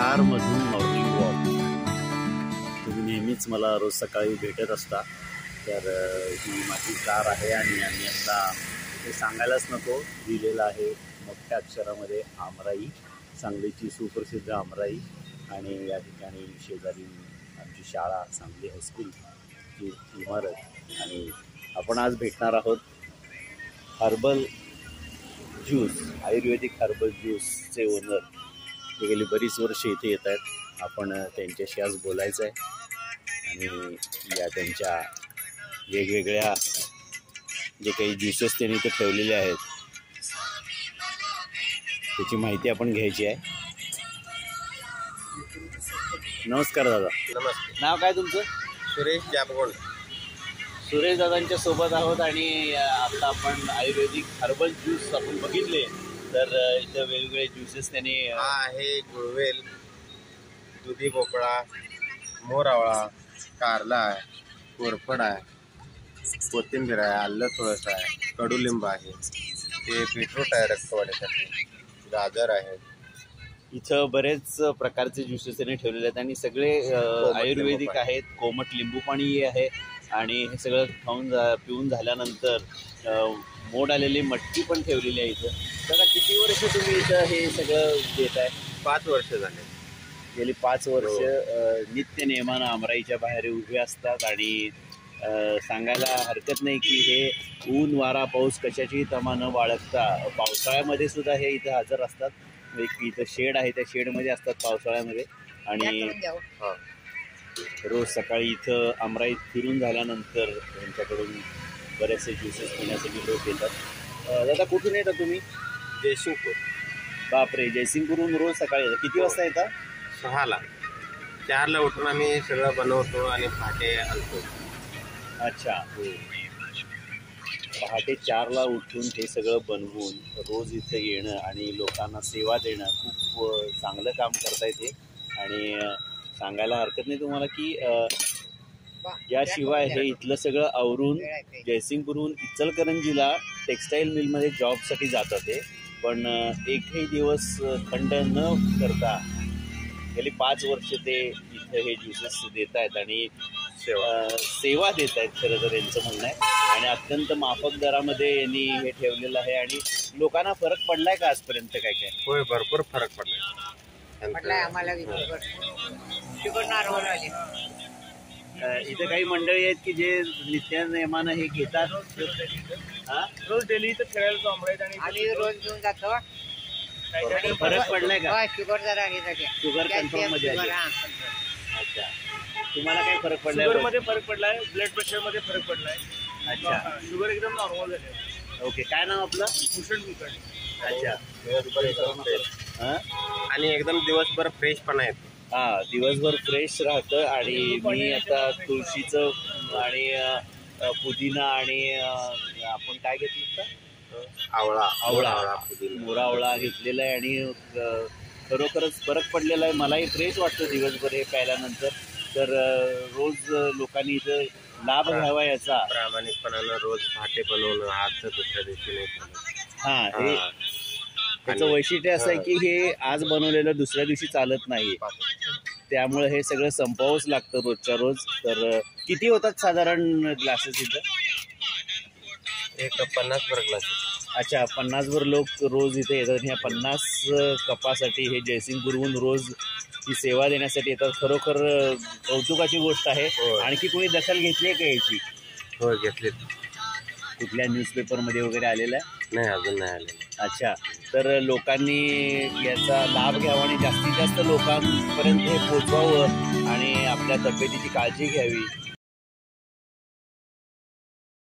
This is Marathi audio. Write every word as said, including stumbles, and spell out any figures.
कारमधून मॉर्निंग वॉक. तुम्ही नेहमीच मला रोज सकाळी भेटत असता, तर ही माझी कार आहे आणि आम्ही आता ते सांगायलाच नको लिहिलेलं आहे मोठ्या अक्षरामध्ये आमराई, सांगलीची सुप्रसिद्ध आमराई. आणि या ठिकाणी शेजारी आमची शाळा सांगली हायस्कूलची इमारत. आणि आपण आज भेटणार आहोत हर्बल ज्यूस, आयुर्वेदिक हर्बल ज्यूसचे ओनर. ते गेली बरीच वर्ष इथे येत आहेत. आपण त्यांच्याशी आज बोलायचं आहे आणि या त्यांच्या वेगवेगळ्या जे काही ज्यूसेस त्यांनी इथे ठेवलेले आहेत त्याची माहिती आपण घ्यायची आहे. नमस्कार दादा. नमस्ते. नाव काय तुमचं? सुरेश जापगोंड. सुरेश दादांच्या सोबत आहोत आणि आता आपण आयुर्वेदिक हर्बल ज्यूस आपण बघितले, तर इथं वेगवेगळे ज्यूसेस त्यांनी. हा आहे गुळवेल, दुधी भोपळा, मोरावळा, कारला आहे, कोरफड आहे, कोथिंबीर आहे, आलं थोडंसं आहे, कडुलिंब आहे, ते बीटरूट आहे रक्तवाढीसाठी, गाजर आहे. इथं बरेच प्रकारचे ज्यूसेस त्यांनी ठेवलेले आहेत आणि सगळे आयुर्वेदिक आहेत. कोमट लिंबू पाणी आहे आणि हे सगळं खाऊन जा पिऊन झाल्यानंतर मोड आलेली मटकी पण ठेवलेली आहे इथं. तर किती वर्ष तुम्ही इथं हे सगळं देत आहे? पाच वर्ष झाले. गेली पाच वर्ष नित्य नेमानं आमराईच्या बाहेर उभे असतात आणि सांगायला हरकत नाही की हे ऊन वारा पाऊस कशाचीही तमा न बाळगता पावसाळ्यामध्ये सुद्धा हे इथं हजर असतात. एक इथं शेड आहे, त्या शेडमध्ये असतात पावसाळ्यामध्ये. आणि रोज सकाळी इथं आमराईत फिरून झाल्यानंतर त्यांच्याकडून बरेचसे ज्युसेस पिण्यासाठी लोक येतात. दादा कुठून येतात तुम्ही? जयसिंगपूर. बापरे, जयसिंगपूरहून रोज सकाळी येतात. किती वाजता येतात? सहाला. चारला उठून आम्ही सगळं बनवतो आणि पहाटे आणतो. अच्छा. पहाटे चारला उठून हे सगळं बनवून रोज इथं येणं आणि लोकांना सेवा देणं खूप चांगलं काम करता येते. आणि सांगायला हरकत नाही तुम्हाला की याशिवाय हे इथलं सगळं आवरून जयसिंगपूरहून इचलकरंजीला टेक्स्टाईल मिलमध्ये जॉबसाठी जातात ते. पण एकही दिवस खंड न करता गेली पाच वर्ष ते इथं हे ज्युसेस देत आहेत आणि सेवा देत आहेत खरं तर यांचं म्हणणं आहे. आणि अत्यंत माफक दरामध्ये यांनी हे ठेवलेलं आहे. आणि लोकांना फरक पडलाय का आजपर्यंत? काय काय? होय, भरपूर फरक पडलाय पडलाय आम्हाला. इथे काही मंडळी आहेत की जे नित्य नेमानं हे घेतात. हा, रोज डेली इथं खेळायला आमराईत आणि आम्ही रोज घेऊन जातो. फरक पडलाय का? शुगर जरा आहे, शुगर कंट्रोल मध्ये आहे. अच्छा, तुम्हाला काय फरक पडलाय? शुगर मध्ये फरक पडलाय, ब्लड प्रेशर मध्ये फरक पडलाय. अच्छा, शुगर एकदम नॉर्मल झाले. ओके. काय नाव आपलं? भूषण कुलकर्णी. अच्छा. आणि एकदम दिवसभर फ्रेश पण आहेत. हा, दिवसभर फ्रेश राहतं. आणि मी आता तुळशीचं आणि पुदिना आणि आपण काय घेतलं होतं? आवळा आवळा पुदिना, मोरा आवळा घेतलेला आहे आणि खरोखरच फरक पडलेला आहे. मलाही फ्रेश वाटतं दिवसभर हे प्यायल्यानंतर. तर रोज लोकांनी इथं लाभ घ्यावा याचा. प्रामाणिकपणानं रोज पहाटे बनवणं, आज दुसऱ्या दिवशी नाही. हा, हे त्याचं वैशिष्ट्य असं आहे की हे आज बनवलेलं दुसऱ्या दिवशी चालत नाही, त्यामुळे हे सगळं संपवावंच लागतं रोजच्या रोज. तर किती होतात साधारण ग्लासेस इथं? एक पन्नास भर ग्लासेस. अच्छा, पन्नास भर लोक रोज इथे येतात. ह्या पन्नास कपासाठी हे जयसिंगपूरहून रोज ही सेवा देण्यासाठी येतात. खरोखर कौतुकाची गोष्ट आहे. आणखी कोणी दखल घेतली आहे का याची? हो, घेतली. कुठल्या न्यूजपेपरमध्ये वगैरे आलेलं आहे? नाही, अजून नाही आलेलं. अच्छा, तर लोकांनी याचा लाभ घ्यावा आणि जास्तीत जास्त लोकांपर्यंत हे पोचवावं आणि आपल्या तब्येतीची काळजी घ्यावी.